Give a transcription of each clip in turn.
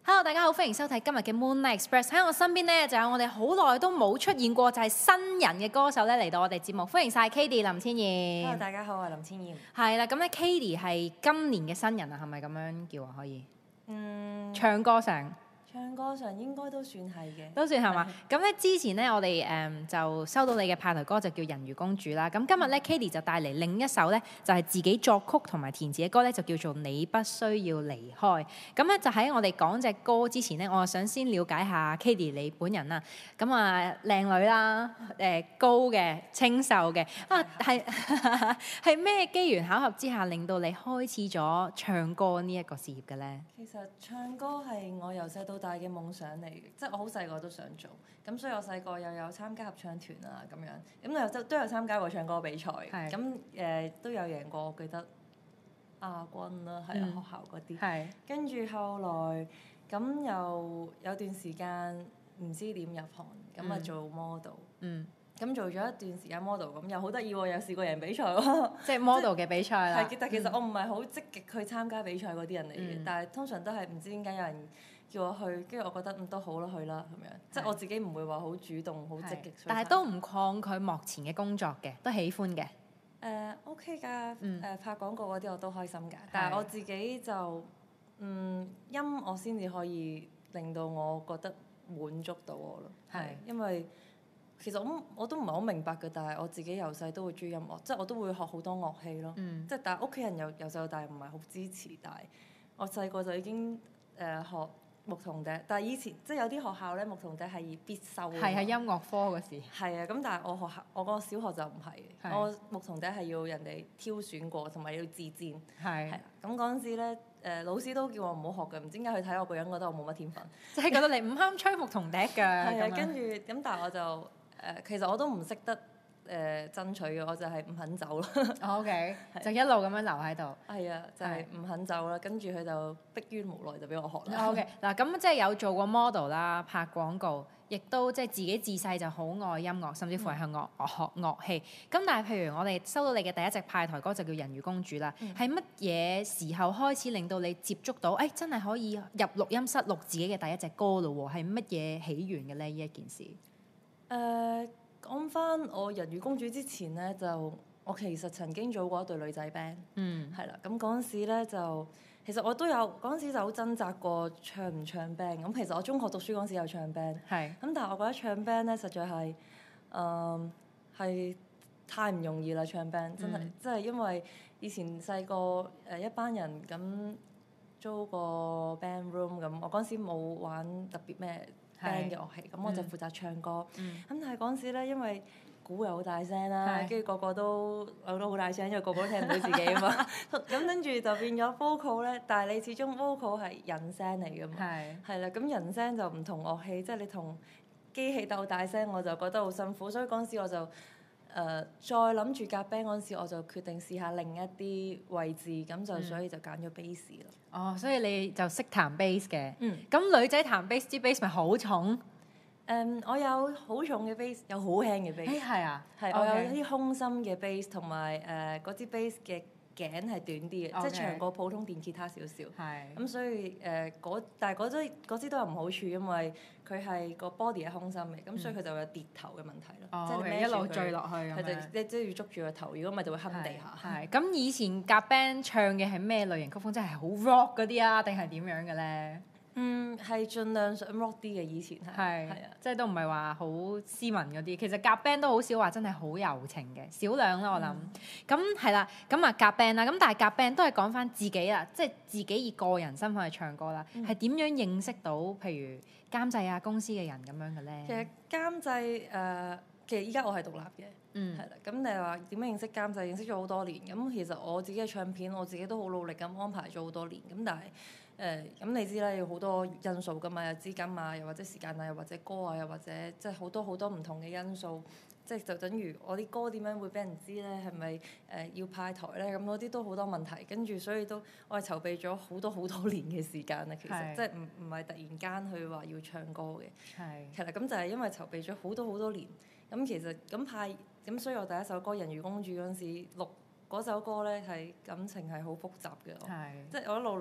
Hello，大家好，歡迎收睇今日嘅 Moonlight Express。喺我身邊咧就有我哋好耐都冇出現過，就係新人嘅歌手咧嚟到我哋節目，歡迎晒 Cady 林千言。 Hello，大家好，我係林千言。 係啦，咁咧 Cady 係今年嘅新人啊，係咪咁樣叫啊？可以？唱歌上。 唱歌上應該都算係嘅， 都算係嘛？咁咧之前咧我哋就收到你嘅派台歌就叫《人魚公主》啦。咁今日咧 Cady 就帶嚟另一首咧就係自己作曲同埋填詞嘅歌咧，就叫做《你不需要離開》。咁咧就喺我哋講隻歌之前咧，我想先了解下 Cady 你本人啦。咁啊靚女啦，高嘅清秀嘅啊，係咩機緣巧合之下令到你開始咗唱歌呢一個事業嘅咧？ 其實唱歌係我由細到大嘅夢想嚟嘅，即係我好細個都想做，咁所以我細個又有參加合唱團啊咁樣，咁又都有參加過唱歌比賽，咁都有贏過，我記得亞軍啦，係學校嗰啲，跟住後來咁又有段時間唔知點入行，咁啊做 model，咁做咗一段時間 model，咁又好得意喎，有試過贏比賽喎，即係 model 嘅比賽啦。 但其實我唔係好積極去參加比賽嗰啲人嚟嘅，但係通常都係唔知點解有人叫我去，跟住我覺得都好啦，去啦咁樣，即係我自己唔會話好主動、好積極。 但係都唔抗拒幕前嘅工作嘅，都喜歡嘅。 OK 㗎，拍廣告嗰啲我都開心㗎，但係我自己就音樂先至可以令到我覺得滿足到我咯，因為其實我都唔係好明白嘅，但係我自己由細都會中意音樂，即係我都會學好多樂器咯，即係但係屋企人由細到大唔係好支持，但係我細個就已經學牧童笛，但係以前即係有啲學校咧牧童笛係必修嘅， 係音樂科嗰時。係啊，咁但係我個小學就唔係，我牧童笛係要人哋挑選過，同埋要自薦。係啊，咁嗰陣時咧，老師都叫我唔好學嘅，唔知點解佢睇我個樣覺得我冇乜天分， 即係覺得你唔啱吹牧童笛㗎。係啊，跟住咁，但係我就其實我都唔識得爭取嘅，我就係唔肯走咯。 OK，就一路咁樣留喺度。 係啊，就係唔肯走啦，跟住佢就迫於無奈就俾我學啦。 OK，嗱咁即係有做過 model 啦，拍廣告，亦都即係自己自細就好愛音樂，甚至乎係學樂器。咁但係譬如我哋收到你嘅第一隻派台歌就叫《人魚公主》啦，係乜嘢時候開始令到你接觸到？真係可以入錄音室錄自己嘅第一隻歌咯喎，係乜嘢起源嘅咧？呢一件事？ 講翻我人魚公主之前咧，我其實曾經組過一隊女仔 band，係啦。咁嗰陣時咧其實我都有嗰陣時就好掙扎過唱唔唱 band。咁其實我中學讀書嗰陣時有唱 band，咁但係我覺得唱 band 咧實在係太唔容易啦，唱 band 真係，即係因為以前細個一班人咁租個 band room，咁我嗰陣時冇玩特別咩band 嘅樂器，咁我就負責唱歌。咁但係嗰陣時咧，因為鼓又好大聲啦，跟住個個都好大聲，因為個個都聽唔到自己啊嘛。咁跟住就變咗 vocal 咧，但係你始終 vocal 係人聲嚟㗎嘛，係啦。咁人聲就唔同樂器，即係你同機器鬥大聲，我就覺得好辛苦。所以嗰陣時我就再諗住夾 band 嗰陣時，我就決定試下另一啲位置，咁就所以就揀咗 bass 咯。 哦，所以你就識彈 bass 嘅。咁女仔彈 bass 啲 bass 咪好重？ 我有好重嘅 bass， 有好輕嘅 bass。 係啊， 我有啲空心嘅 bass， 同埋嗰支 bass 嘅頸係短啲嘅，即係長過普通電吉他少少。咁所以但係嗰支都有唔好處，因為佢係個 body 係空心嘅，咁所以佢就有跌頭嘅問題咯。即係你一路墜落去咁樣。 佢就要捉住個頭，如果唔係就會冚地下。 咁以前夾 band 唱嘅係咩類型曲風？即係好 rock 嗰啲啊，定係點樣嘅咧？ 係盡量想 rock 啲嘅，以前係啊， 即係都唔係話好斯文嗰啲。其實夾 band 都好少話真係好柔情嘅，少量啦我諗。咁係啦，咁啊夾 band 啦，咁但係夾 band 都係講翻自己啦，即係自己以個人身份去唱歌啦。係點樣認識到譬如監製啊公司嘅人咁樣嘅咧？ 其實監製其實依家我係獨立嘅，係啦。咁你話點樣認識監製？認識咗好多年。咁其實我自己嘅唱片，我自己都好努力咁安排咗好多年。咁但係咁你知啦，有好多因素㗎嘛，有資金啊，又或者時間啊，又或者歌啊，又或者即係好多好多唔同嘅因素，即係就等於我啲歌點樣會俾人知咧？係咪要派台咧？咁嗰啲都好多問題，跟住所以我係籌備咗好多年嘅時間啊。其實即係唔係突然間去話要唱歌嘅。其實咁就係因為籌備咗好多年。咁其實咁所以我第一首歌《人魚公主》嗰陣時錄嗰首歌咧，係感情係好複雜嘅。即係我一路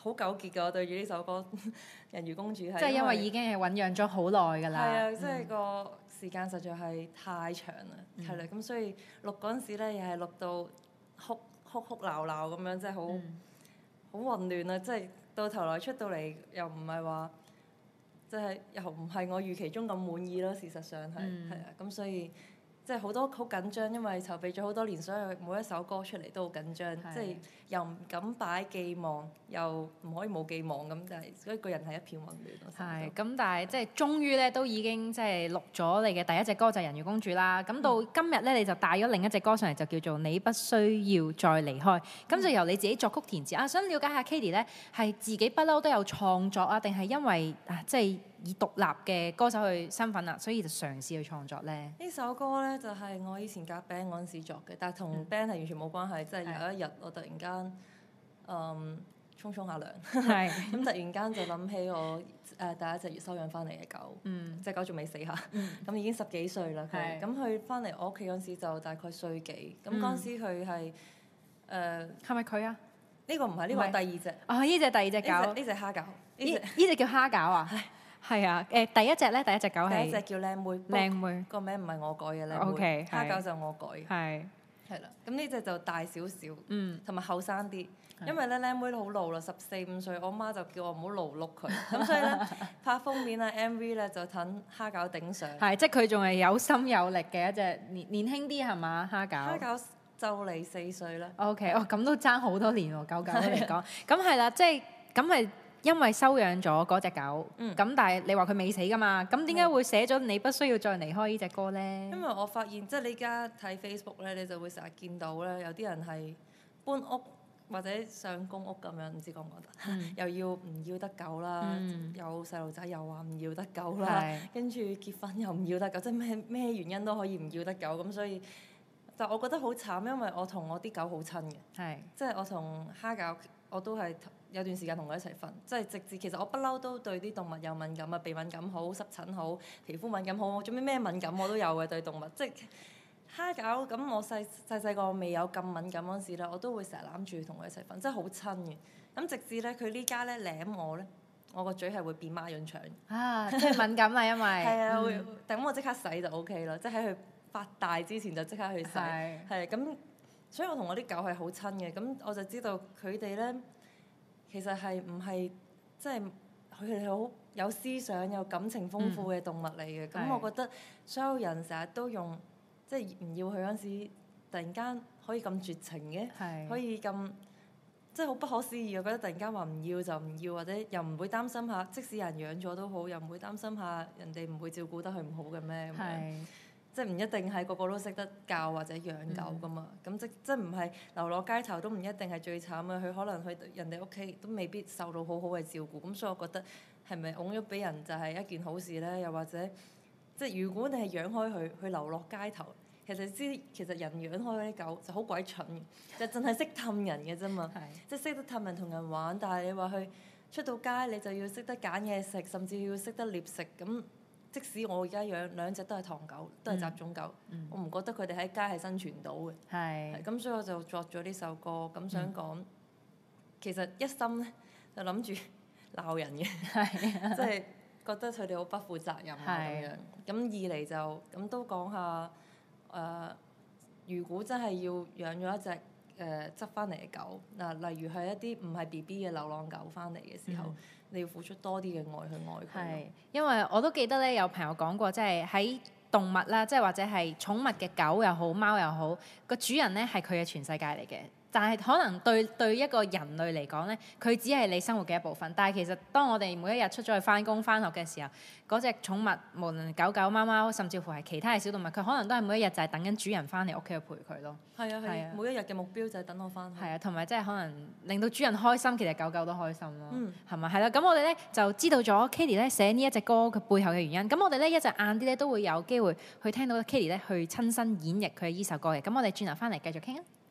好糾結㗎，我對住呢首歌《人魚公主》係。 即係因為已經係醖釀咗好耐㗎啦。 係啊，即係個時間實在係太長啦，係啦，咁所以錄嗰陣時咧，又係錄到哭鬧鬧咁樣，即係好混亂啊！即係到頭來出到嚟又唔係話，即係又唔係我預期中咁滿意咯。事實上係啊，咁所以即係好多好緊張，因為籌備咗好多年，所以每一首歌出嚟都好緊張，即係又唔敢擺寄望，又唔可以冇寄望咁，就係所以個人係一片混亂咯。 係咁，但係即係終於咧都已經即係錄咗你嘅第一隻歌就係《人魚公主》啦。咁到今日咧你就帶咗另一隻歌上嚟，就叫做《你不需要再離開》。咁就由你自己作曲填詞啊。想了解下 Cady 咧係自己不嬲都有創作啊，定係因為即係以獨立嘅歌手去身份啊，所以就嘗試去創作咧？ 呢首歌咧就係我以前夾 band 嗰陣時作嘅，但係同 band 係完全冇關係。即係有一日我突然間沖下涼，咁突然間就諗起我第一隻月收養翻嚟嘅狗，隻狗仲未死下，咁已經10幾歲啦佢。咁佢翻嚟我屋企嗰陣時就大概歲幾，咁嗰陣時佢係係咪佢啊？ 呢個唔係，呢個係第二隻。 哦，呢隻第二隻狗， 呢隻蝦餃， 呢隻叫蝦餃啊？係啊，第一隻咧，第一隻狗係第一隻叫靚妹， 靚妹個名唔係我改嘅靚妹 ，OK， 蝦餃就我改，係啦。咁呢隻就大少少，同埋後生啲，因為咧靚妹都好老啦，14、15歲，我媽就叫我唔好勞碌佢，咁所以咧拍封面啊 MV 咧就等蝦餃頂上， 係即係佢仲係有心有力嘅一隻年輕啲係嘛蝦餃？ 蝦餃就嚟4歲啦。 OK，咁都爭好多年喎，狗嚟講，咁係啦，即係咁係。因為收養咗嗰隻狗，咁但係你話佢未死㗎嘛？咁點解會寫咗你不需要再離開呢隻歌咧？ 因為我發現即係你而家睇 Facebook 咧，你就會成日見到咧，有啲人係搬屋或者上公屋咁樣，唔知講唔講得？又要唔要得狗啦？有細路仔又話唔要得狗啦，跟住結婚又唔要得狗，即係咩原因都可以唔要得狗咁，所以就我覺得好慘，因為我同我啲狗好親嘅，即係我同蝦餃我都係。有段時間同佢一齊瞓，即係直至其實我不嬲都對啲動物有敏感啊，鼻敏感好，濕疹好，皮膚敏感好，我做咩敏感我都有嘅對動物。即係蝦餃咁，我細個未有咁敏感嗰陣時咧，我都會成日攬住同佢一齊瞓，即係好親嘅。咁直至咧佢呢家咧舐我咧，我個嘴係會變孖潤腸啊，即係敏感啦，因為係啊，會等我即刻洗就 OK 啦，即係喺佢發大之前就即刻去洗，係咁，所以我同我啲狗係好親嘅。咁我就知道佢哋咧。其實係唔係即係佢哋好有思想、有感情豐富嘅動物嚟嘅。咁我覺得所有人成日都用即係唔要佢嗰陣時，突然間可以咁絕情嘅，可以咁即係好不可思議。我覺得突然間話唔要就唔要，或者又唔會擔心下，即使有人養咗都好，又唔會擔心下人哋唔會照顧得佢唔好嘅咩？咁樣即係唔一定係個個都識得教或者養狗噶嘛，咁即唔係流落街頭都唔一定係最慘嘅，佢可能去人哋屋企都未必受到好好嘅照顧，咁所以我覺得係咪擁咗俾人就係一件好事咧？又或者即係如果你係養開佢，佢流落街頭，其實人養開嗰啲狗就好鬼蠢嘅，就淨係識氹人嘅啫嘛，即係識得氹人同人玩，但係你話佢出到街你就要識得揀嘢食，甚至要識得獵食咁。即使我而家養2隻都係唐狗，都係雜種狗，我唔覺得佢哋喺街係生存到嘅。咁所以我就作咗呢首歌，咁想講，其實一心咧就諗住鬧人嘅，即係覺得佢哋好不負責任啊咁樣。咁二嚟就咁都講下如果真係要養咗一隻執翻嚟嘅狗，例如係一啲唔係 BB 嘅流浪狗翻嚟嘅時候。你要付出多啲嘅愛去愛佢。係，因為我都記得咧，有朋友講過，即係喺動物啦，即係或者係寵物嘅狗又好、貓又好，個主人咧係佢嘅全世界嚟嘅。但係可能對一個人類嚟講咧，佢只係你生活嘅一部分。但係其實當我哋每一日出咗去翻工翻學嘅時候，嗰隻寵物無論狗狗、貓貓，甚至乎係其他嘅小動物，佢可能都係每一日就係等緊主人翻嚟屋企去陪佢咯。係啊，每一日嘅目標就係等我翻。係啊，同埋即係可能令到主人開心，其實狗狗都開心咯。係咪？係啦，咁我哋咧就知道咗 Cady 咧寫呢一隻歌佢背後嘅原因。咁我哋咧一陣晏啲咧都會有機會去聽到 Cady 咧去親身演繹佢呢首歌嘅。咁我哋轉頭翻嚟繼續傾啊！